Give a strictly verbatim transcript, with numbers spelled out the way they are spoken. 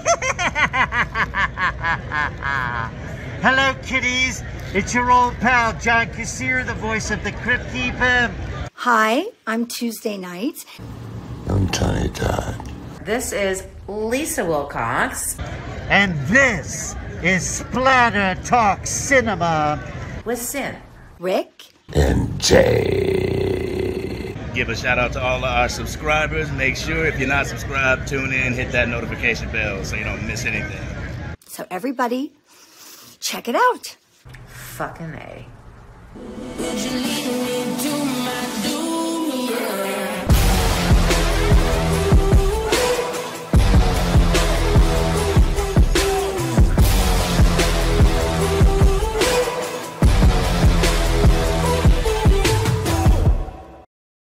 Hello, kiddies. It's your old pal, John Kassir, the voice of the Crypt Keeper. Hi, I'm Tuesday Night. I'm Tiny Todd. This is Lisa Wilcox. And this is Splatter Talk Cinema. With Sin. Rick. And Jay. Give a shout out to all of our subscribers. Make sure if you're not subscribed, tune in, hit that notification bell so you don't miss anything. So everybody, check it out. Fucking A. Would you leave me